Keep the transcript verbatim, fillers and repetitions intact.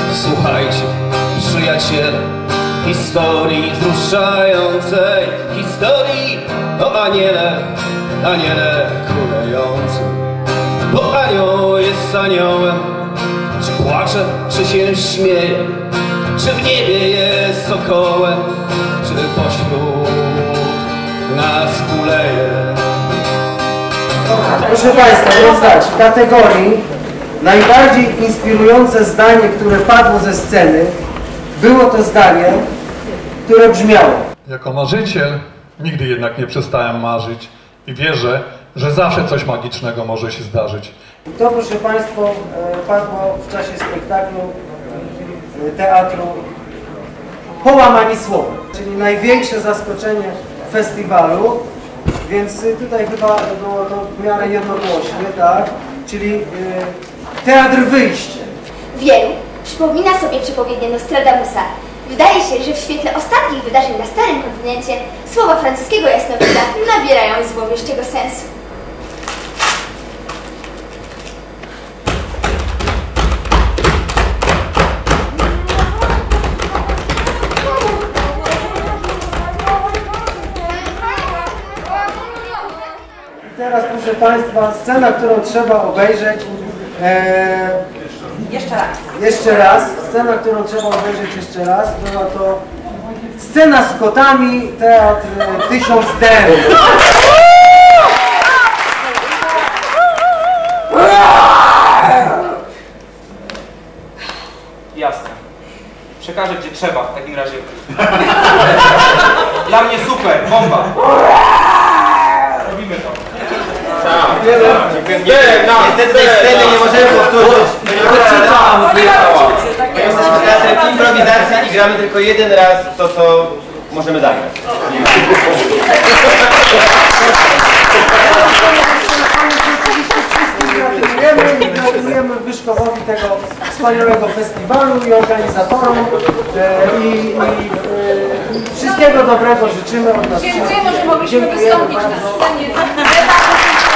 Słuchajcie, przyjaciele, historii wzruszającej, historii o aniele, aniele kulejącym. Bo anioł jest aniołem, czy płacze, czy się śmieje, czy w niebie jest sokołem, czy pośród nas kuleje. Proszę Państwa, rozdać w kategorii najbardziej inspirujące zdanie, które padło ze sceny, było to zdanie, które brzmiało: jako marzyciel nigdy jednak nie przestałem marzyć i wierzę, że zawsze coś magicznego może się zdarzyć. To, proszę Państwa, padło w czasie spektaklu teatru Połamani Słowem, czyli największe zaskoczenie festiwalu, więc tutaj chyba było to w miarę jednogłośnie, tak? Czyli yy, teatr wyjście. Wielu przypomina sobie przepowiednię Nostradamusa. Wydaje się, że w świetle ostatnich wydarzeń na Starym Kontynencie słowa francuskiego jasnowidza nabierają złowieszczego sensu. Teraz, proszę Państwa, scena, którą trzeba obejrzeć. E, Jeszcze raz. Jeszcze raz. Scena, którą trzeba obejrzeć jeszcze raz. Była to scena z kotami, teatr Tysiąc Den. Jasne. Przekażę gdzie trzeba w takim razie. Dla mnie super, bomba. Robimy to. Niestety tej sceny nie możemy powtórzyć. My jesteśmy teatrem improwizacji i gramy tylko jeden raz to, co możemy zagrać. Gratulujemy i gratulujemy Wyszkowowi tego wspaniałego festiwalu i organizatorom e, i, i e, wszystkiego dobrego życzymy od nas. Dziękujemy, że mogliśmy wystąpić na scenie.